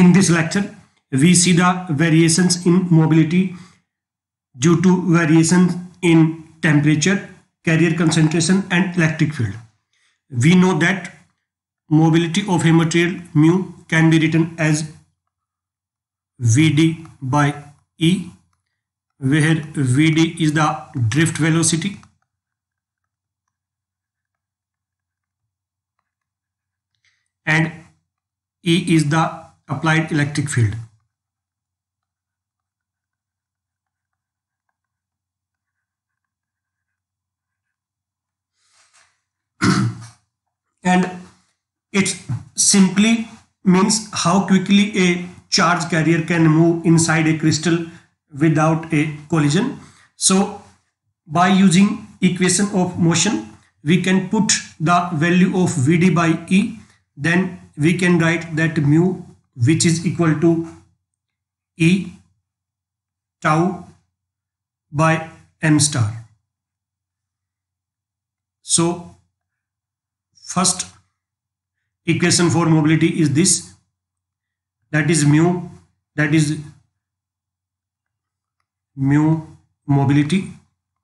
In this lecture, we see the variations in mobility due to variations in temperature, carrier concentration and electric field. We know that mobility of a material mu can be written as Vd by E, where Vd is the drift velocity and E is the applied electric field. And it simply means how quickly a charge carrier can move inside a crystal without a collision. So by using equation of motion, we can put the value of Vd by E. Then we can write that mu, which is equal to E tau by m star. So first equation for mobility is this, that is mu mobility,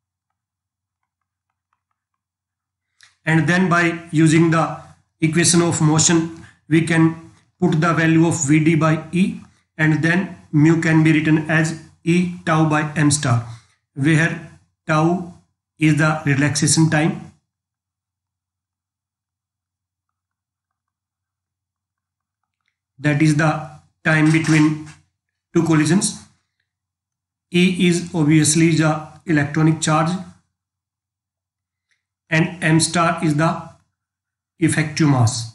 and then by using the equation of motion we can put the value of Vd by E, and then mu can be written as E tau by m star, where tau is the relaxation time that is the time between two collisions. E is obviously the electronic charge and m star is the effective mass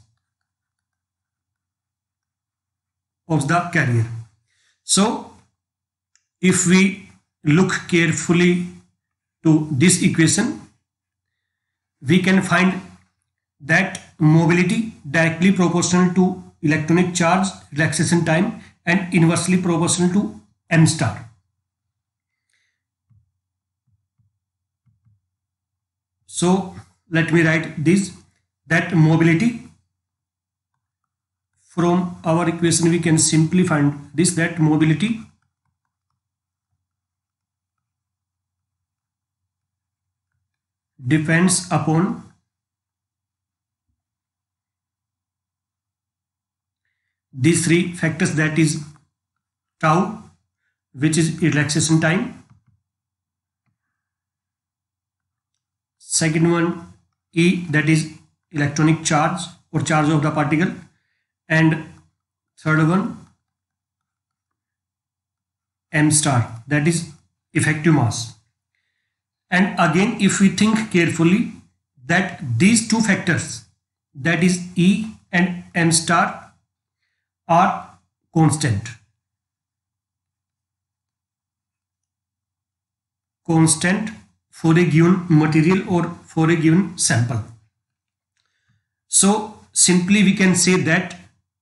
of the carrier. So if we look carefully to this equation, we can find that mobility directly proportional to electronic charge, relaxation time, and inversely proportional to m star. So let me write this, that mobility, from our equation we can simply find this, that mobility depends upon these three factors, that is tau, which is relaxation time, second one E, that is electronic charge or charge of the particle, and third one m star, that is effective mass. And again, if we think carefully, that these two factors, that is E and m star, are constant for a given material or for a given sample. So simply we can say that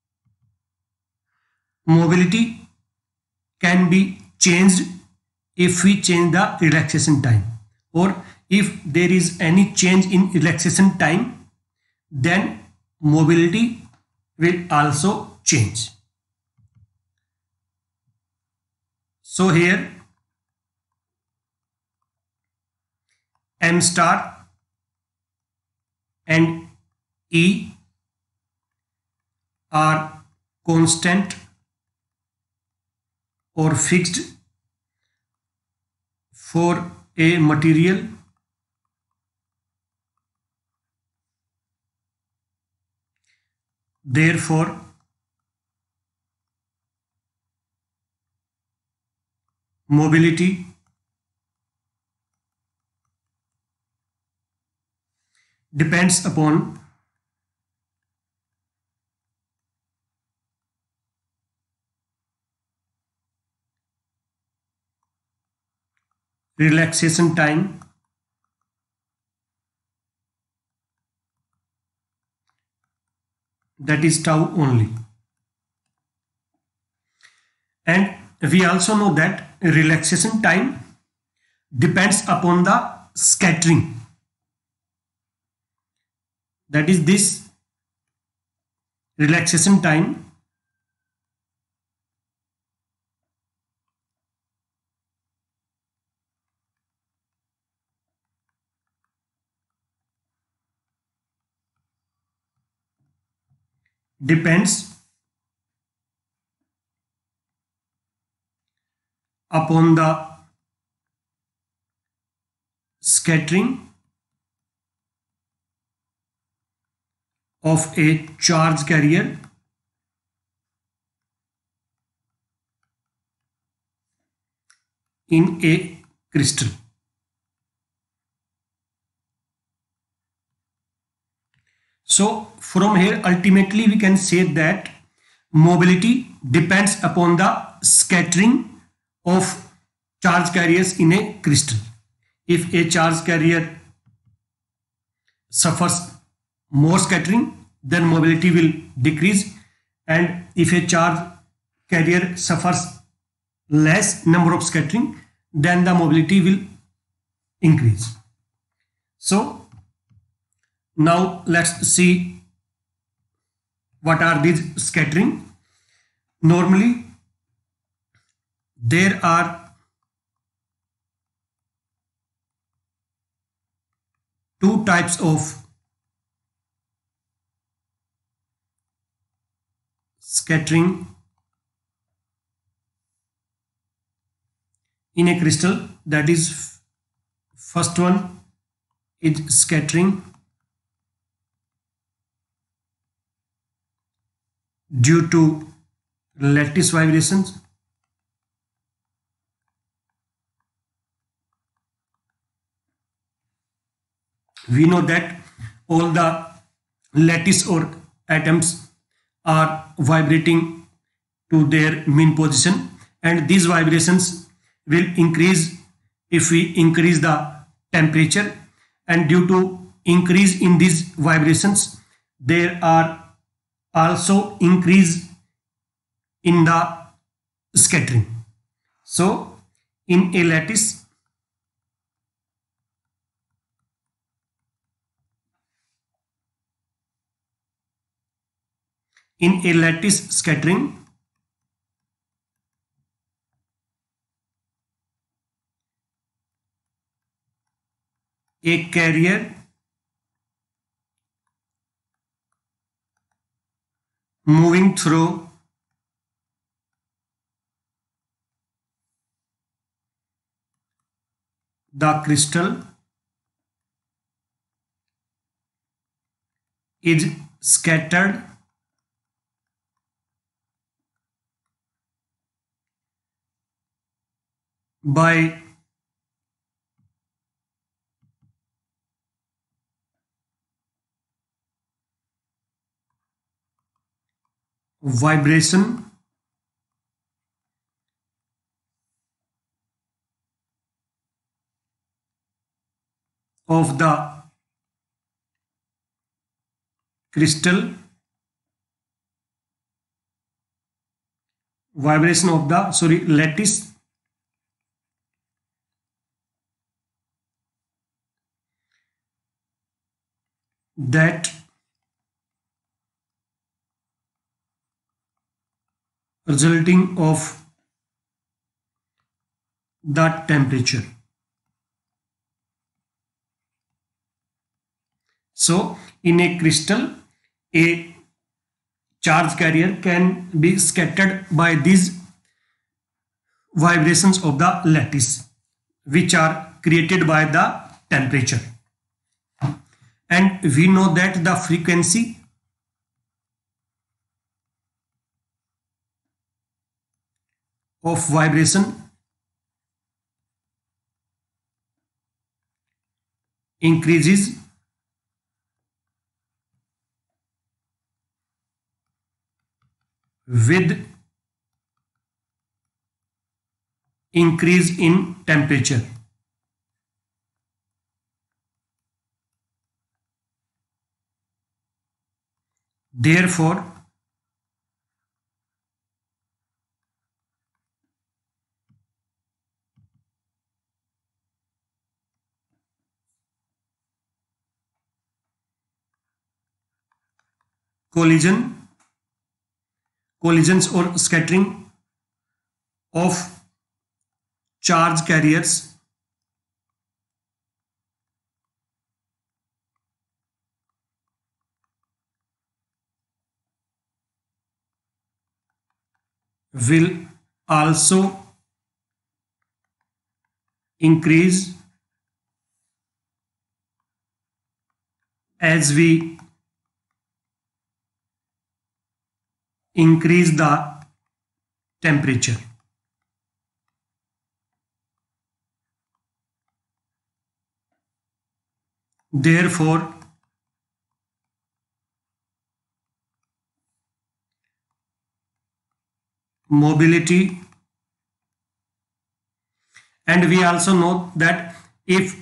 mobility can be changed if we change the relaxation time, or if there is any change in relaxation time, then mobility will also change. So here m star and E are constant or fixed for a material therefore mobility depends upon relaxation time that is tau only. And we also know that relaxation time depends upon the scattering, that is this relaxation time depends upon the scattering of a charge carrier in a crystal. So from here ultimately we can say that mobility depends upon the scattering of charge carriers in a crystal. If a charge carrier suffers more scattering, then mobility will decrease, and if a charge carrier suffers less number of scattering, then the mobility will increase. So now let's see what are these scattering. Normally there are two types of scattering in a crystal. That is, first one is scattering due to lattice vibrations. We know that all the lattice or atoms are vibrating to their mean position, and these vibrations will increase if we increase the temperature, and due to increase in these vibrations there are also increase in the scattering. So in a lattice, scattering, a carrier moving through the crystal is scattered by vibration of the crystal, lattice, that resulting of the temperature. So in a crystal, a charge carrier can be scattered by these vibrations of the lattice, which are created by the temperature. And we know that the frequency of vibration increases with increase in temperature. Therefore, collisions or scattering of charge carriers will also increase as we increase the temperature. Therefore, mobility, and we also know that if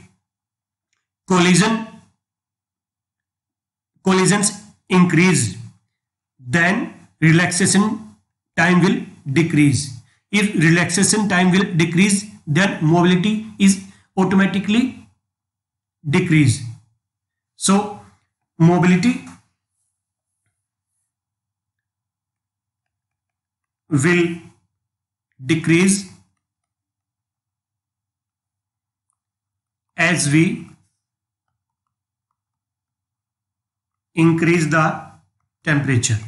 collisions increase, then relaxation time will decrease. If relaxation time will decrease, then mobility is automatically decrease. So mobility will decrease as we increase the temperature.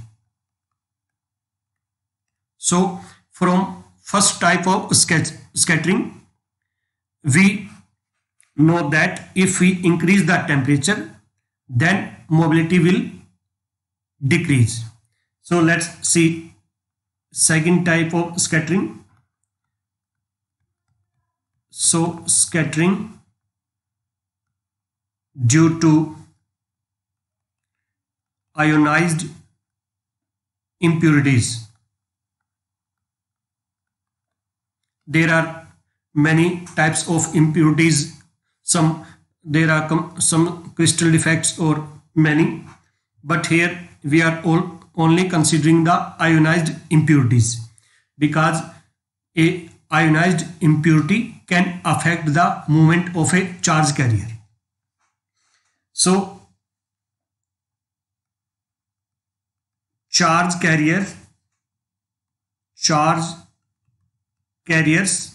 So from first type of scattering, we know that if we increase the temperature, then mobility will decrease. So let's see second type of scattering. So scattering due to ionized impurities. There are many types of impurities. There are some crystal defects or many, but here we are only considering the ionized impurities, because a ionized impurity can affect the movement of a charge carrier. So charge carriers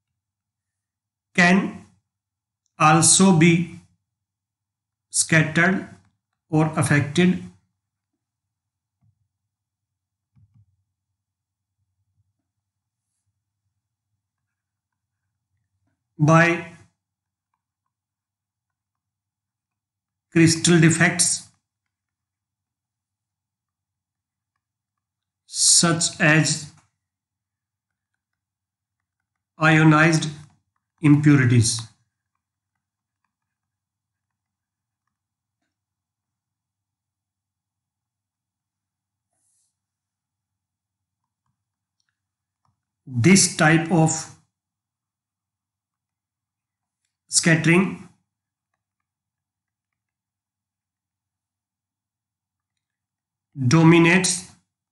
can also be scattered or affected by crystal defects such as ionized impurities. This type of scattering dominates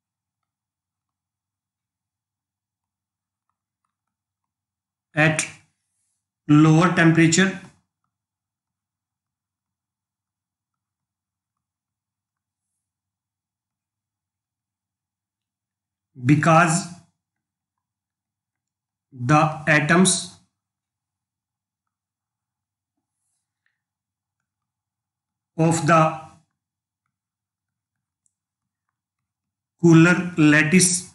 at lower temperature because the atoms of the cooler lattice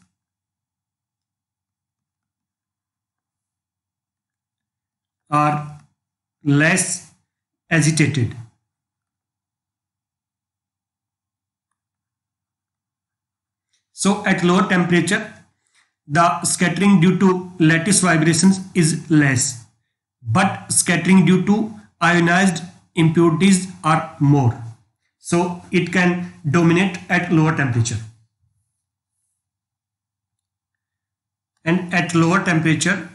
are less agitated. So at lower temperature, the scattering due to lattice vibrations is less, but scattering due to ionized impurities are more. So it can dominate at lower temperature. And at lower temperature,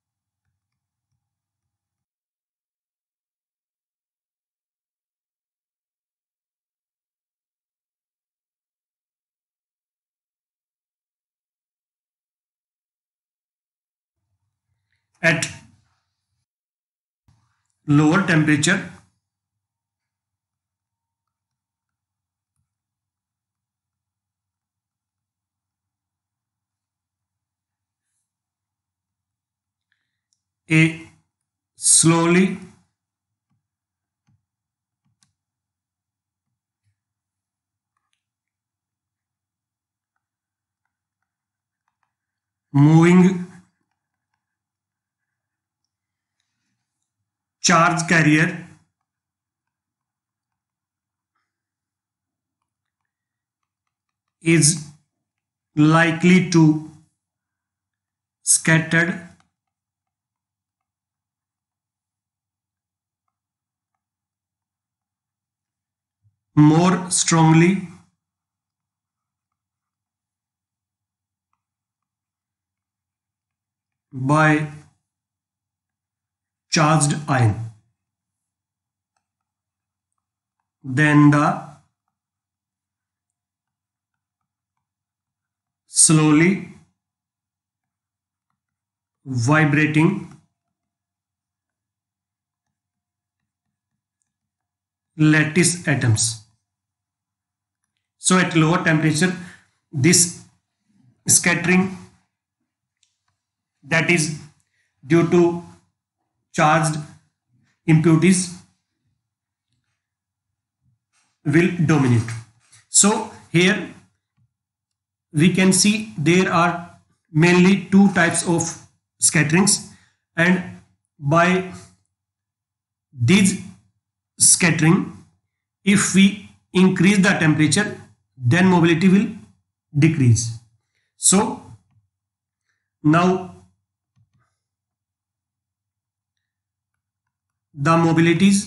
at lower temperature, a slowly moving charge carrier is likely to scattered more strongly by charged ion than the slowly vibrating lattice atoms. So at lower temperature, this scattering, that is due to charged impurities, will dominate. So here we can see there are mainly two types of scatterings, and by these scattering, if we increase the temperature, then mobility will decrease. So now the mobilities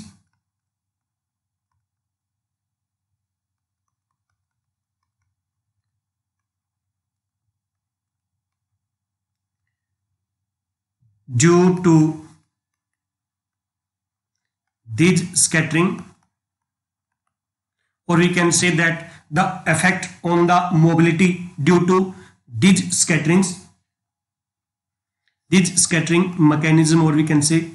due to this scattering, or we can say that the effect on the mobility due to these scatterings, this scattering mechanism, or we can say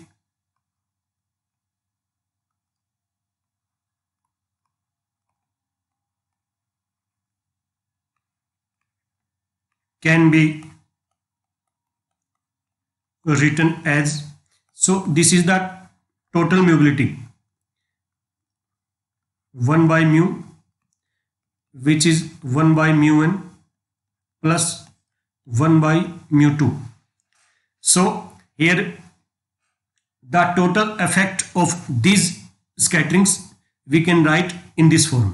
can be written as, so this is the total mobility 1 by mu, which is 1 by mu n plus 1 by mu 2. So here the total effect of these scatterings we can write in this form: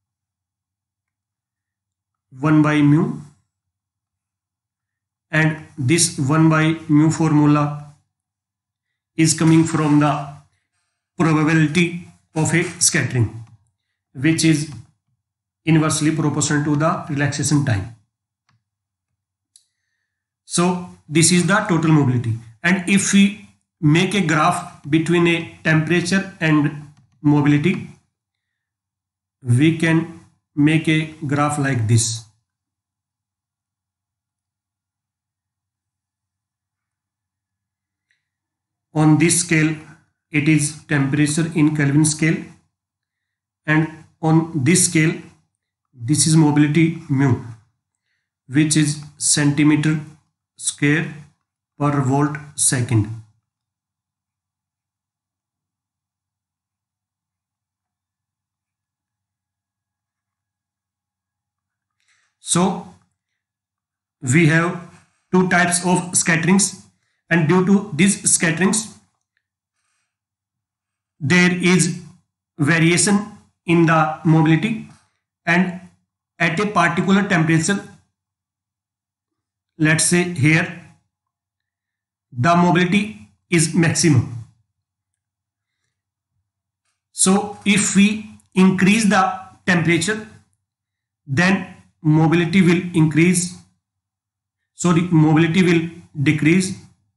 1 by mu, and this 1 by mu formula is coming from the probability of a scattering, which is inversely proportional to the relaxation time. So this is the total mobility, and if we make a graph between a temperature and mobility, we can make a graph like this. On this scale, it is temperature in Kelvin scale, and on this scale, this is mobility mu, which is centimeter square per volt second. So we have two types of scatterings, and due to these scatterings, there is variation in the mobility, and at a particular temperature, let's say here, the mobility is maximum. So if we increase the temperature, then mobility will increase, sorry, mobility will decrease,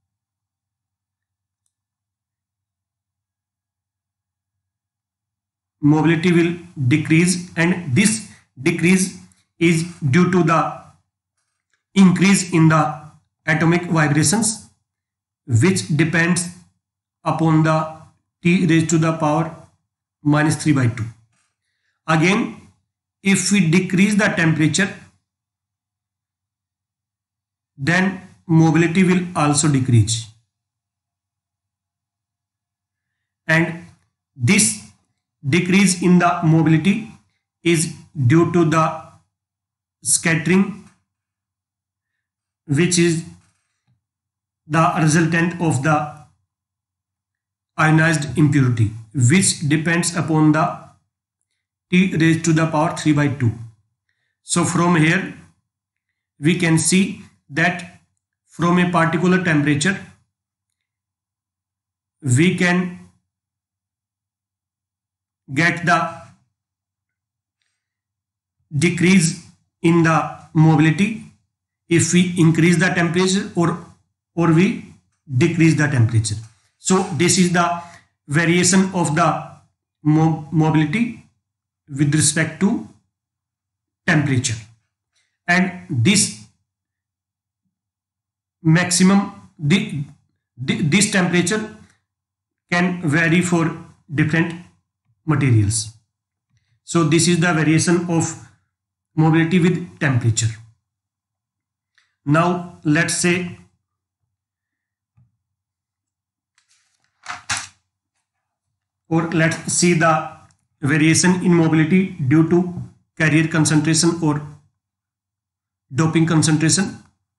mobility will decrease, and this decrease is due to the increase in the atomic vibrations, which depends upon the t raised to the power minus 3 by 2. Again, if we decrease the temperature, then mobility will also decrease, and this decrease in the mobility is due to the scattering which is the resultant of the ionized impurity, which depends upon the T raised to the power 3 by 2. So from here we can see that from a particular temperature we can get the decrease in the mobility if we increase the temperature or we decrease the temperature. So this is the variation of the mobility with respect to temperature, and this maximum this temperature can vary for different materials. So this is the variation of mobility with temperature. Now let's say let's see the variation in mobility due to carrier concentration or doping concentration.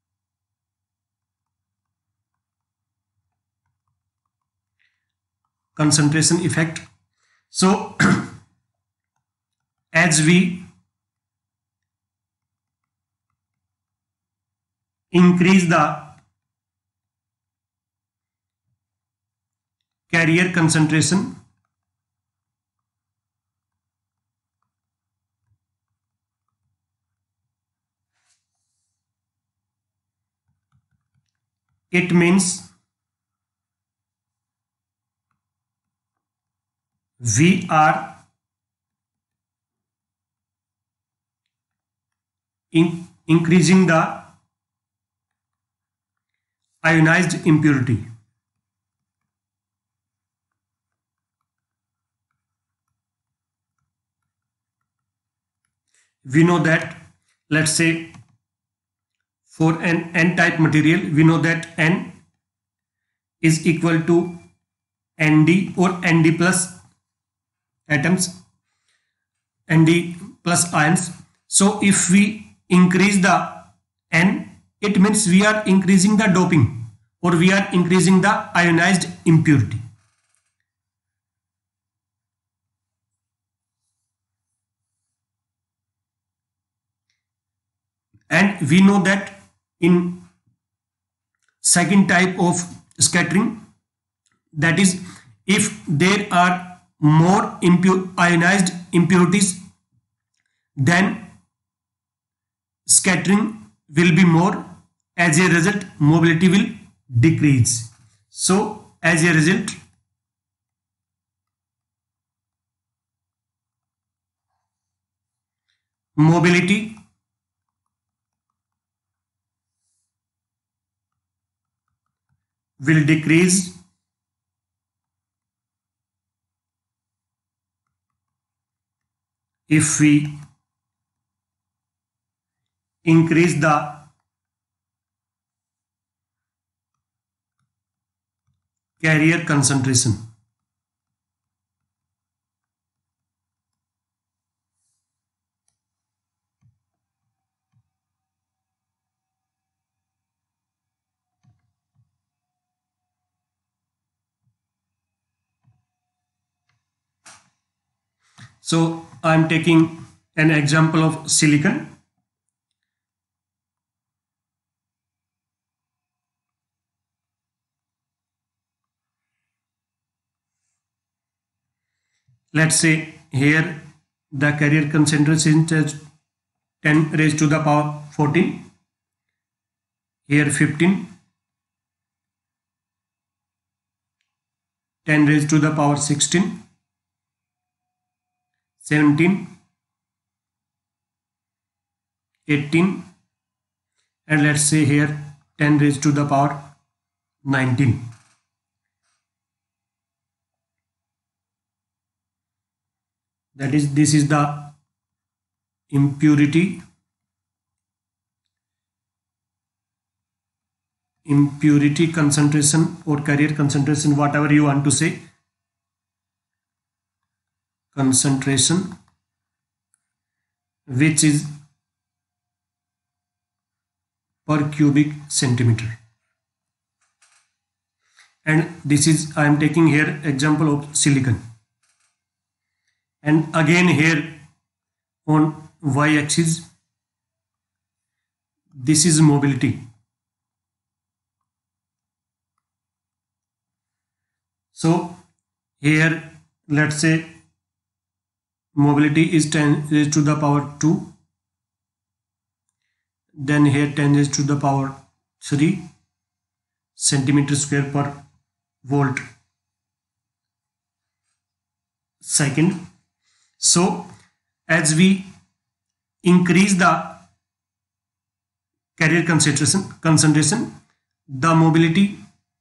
Concentration effect. So as we increase the carrier concentration, it means we are increasing the ionized impurity. We know that, let's say for an n-type material, we know that N is equal to Nd or Nd plus atoms, Nd plus ions. So if we increase the N, it means we are increasing the doping or we are increasing the ionized impurity. And we know that in second type of scattering, that is if there are more ionized impurities, then scattering will be more. As a result, mobility will decrease. So as a result, mobility will decrease if we increase the carrier concentration. So I am taking an example of silicon. Let's say here the carrier concentration is 10 raised to the power 14, here 15, 10 raised to the power 16, 17, 18, and let's say here 10 raised to the power 19. That is, this is the impurity concentration or carrier concentration, whatever you want to say, concentration, which is per cubic centimeter. And this is, I am taking here example of silicon. And again here on y-axis, this is mobility. So here let's say mobility is 10 raised to the power 2, then here 10 raised to the power 3 centimeter square per volt second. So as we increase the carrier concentration, the mobility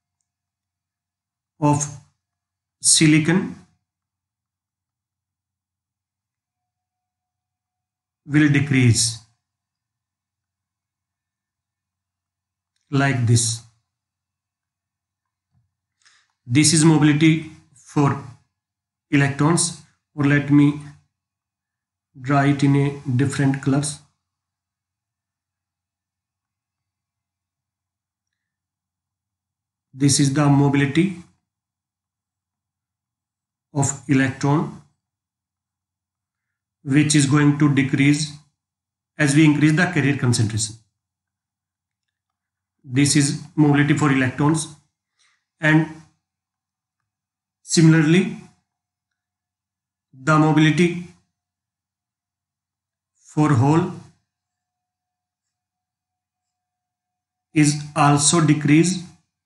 of silicon will decrease like this. This is mobility for electrons, or let me draw it in a different colors. This is the mobility of electron, which is going to decrease as we increase the carrier concentration. This is mobility for electrons, and similarly the mobility for hole is also decreased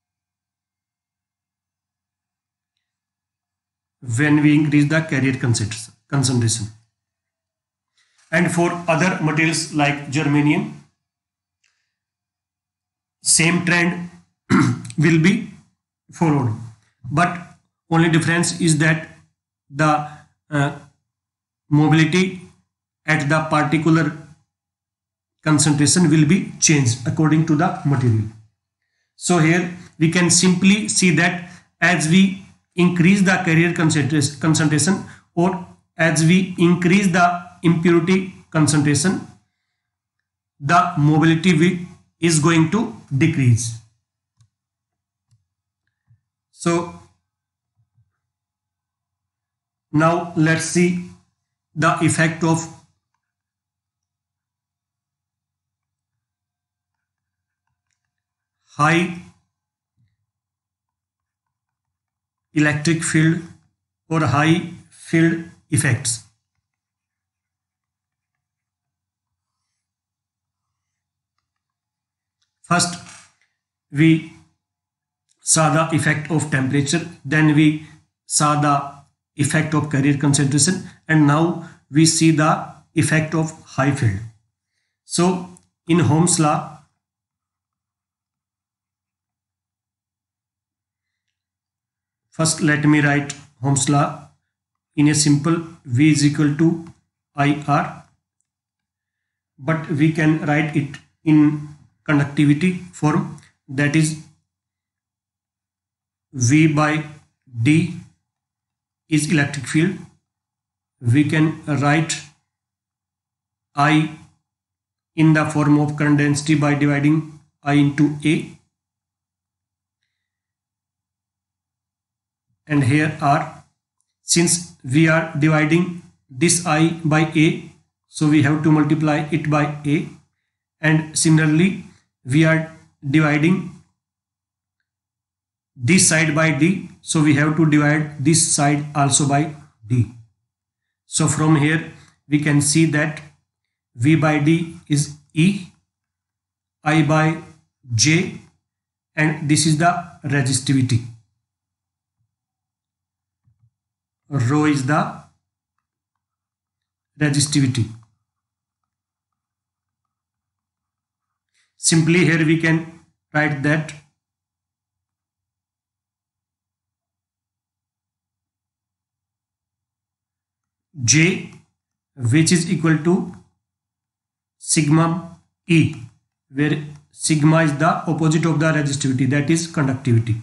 when we increase the carrier concentration. And for other materials like germanium, same trend will be followed, but only difference is that the mobility at the particular concentration will be changed according to the material. So here we can simply see that as we increase the carrier concentration, or as we increase the impurity concentration, the mobility is going to decrease. So now let's see the effect of high electric field or high field effects. First, we saw the effect of temperature, then we saw the effect of carrier concentration, and now we see the effect of high field. So in Ohm's law, first let me write Ohm's law in a simple V is equal to IR, but we can write it in conductivity form, that is V by D is electric field. We can write I in the form of current density by dividing I into A, and here R. Since we are dividing this I by A, so we have to multiply it by A, and similarly we are dividing this side by D, so we have to divide this side also by D. So from here we can see that V by D is E, I by J, and this is the resistivity. Rho is the resistivity. Simply here we can write that J, which is equal to sigma E, where sigma is the opposite of the resistivity, that is conductivity.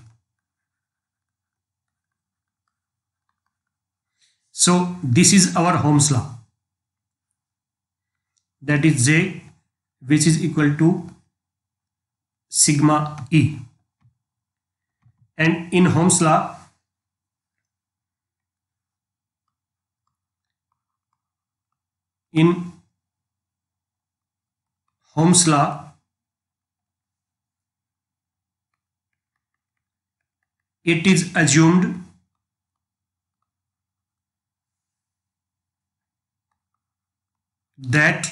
So this is our Ohm's law, that is J, which is equal to sigma E. And in Ohm's law, it is assumed that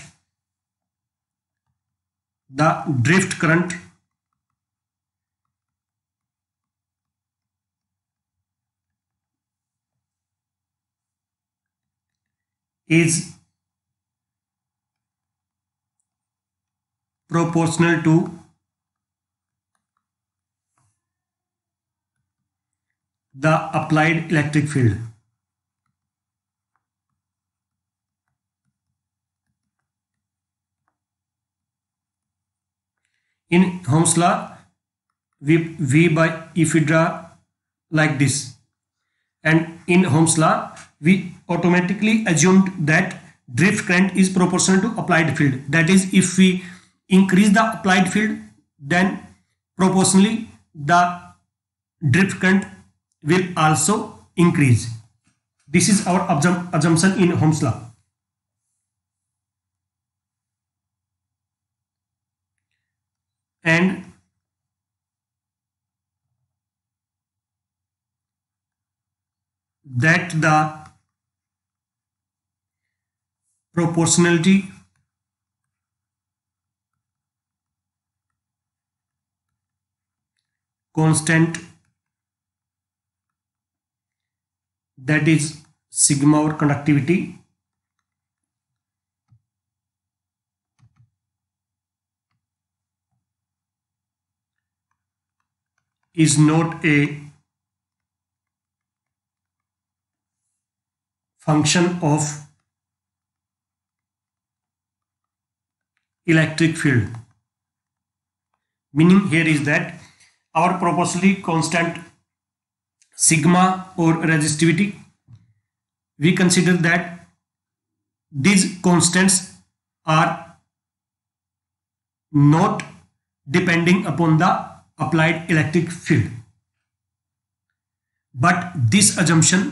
the drift current is proportional to the applied electric field. In Ohm's law, if we draw like this, and in Ohm's law, we automatically assumed that drift current is proportional to applied field. That is, if we increase the applied field, then proportionally the drift current will also increase. This is our assumption in Ohm's law. And that the proportionality constant, that is sigma or conductivity, is not a function of electric field. Meaning here is that our proportionally constant sigma or resistivity, we consider that these constants are not depending upon the applied electric field. But this assumption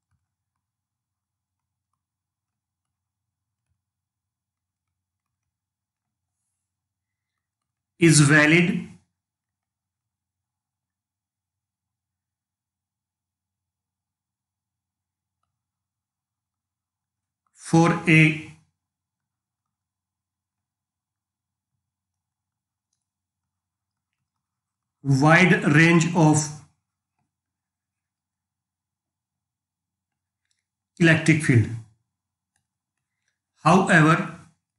is valid for a wide range of electric field. However,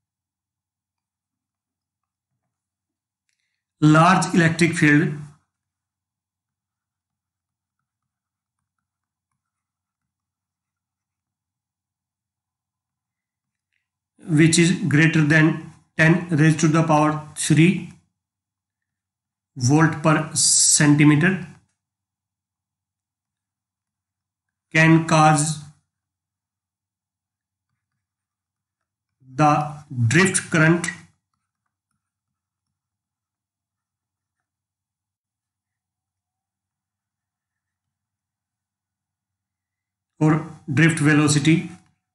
large electric field which is greater than 10 raised to the power 3 volt per centimeter can cause the drift current or drift velocity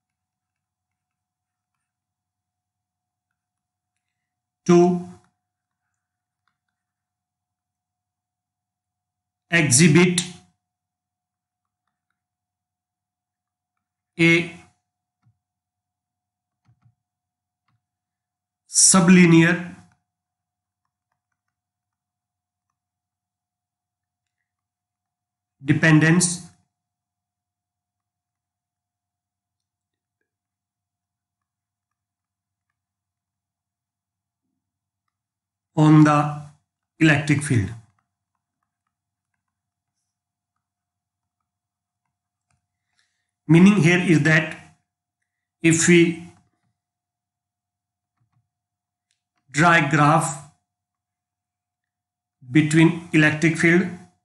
to exhibit a sublinear dependence on the electric field. Meaning here is that if we draw a graph between electric field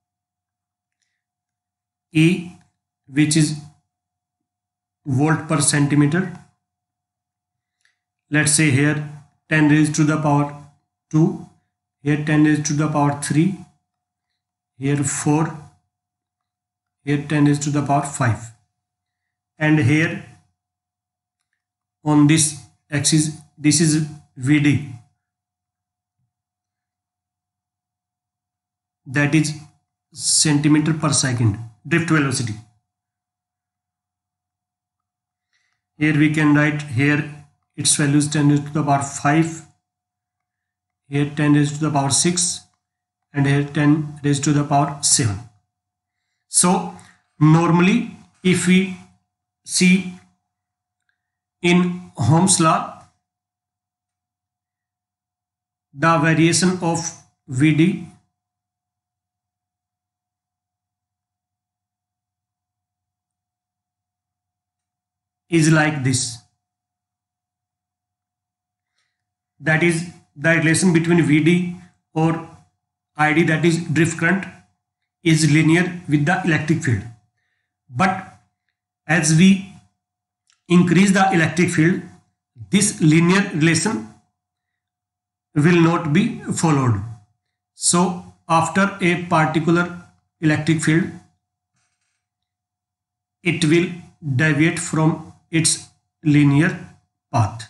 E, which is volt per centimeter, let's say here 10 raised to the power 2, here 10 raised to the power 3, here 4, here 10 raised to the power 5, and here on this axis this is Vd, that is centimeter per second drift velocity. Here we can write, here its value is 10 raised to the power 5, here 10 raised to the power 6, and here 10 raised to the power 7. So normally if we see in Ohm's law, the variation of Vd is like this. That is, the relation between Vd or Id, that is drift current, is linear with the electric field. But as we increase the electric field, this linear relation will not be followed. So after a particular electric field, it will deviate from its linear path.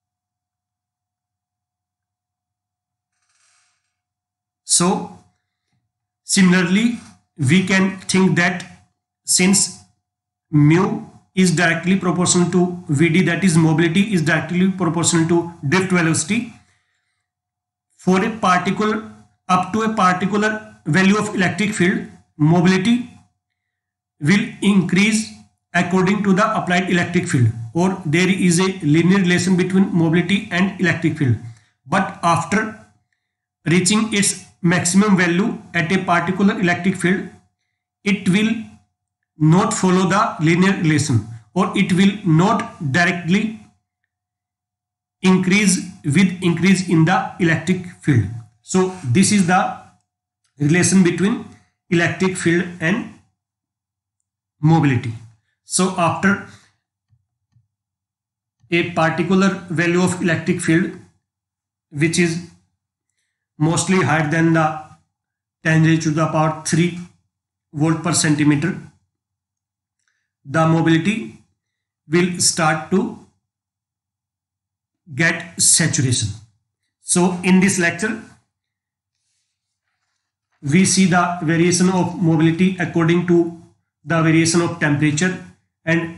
So similarly, we can think that since mu is directly proportional to Vd, that is mobility is directly proportional to drift velocity, for a particle up to a particular value of electric field, mobility will increase according to the applied electric field, or there is a linear relation between mobility and electric field. But after reaching its maximum value at a particular electric field, it will not follow the linear relation, or it will not directly increase with increase in the electric field. So this is the relation between electric field and mobility. So after a particular value of electric field, which is mostly higher than the 10 raised to the power 3 volt per centimeter, the mobility will start to get saturation. So in this lecture, we see the variation of mobility according to the variation of temperature and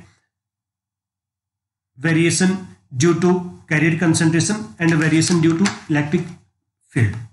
variation due to carrier concentration and variation due to electric field.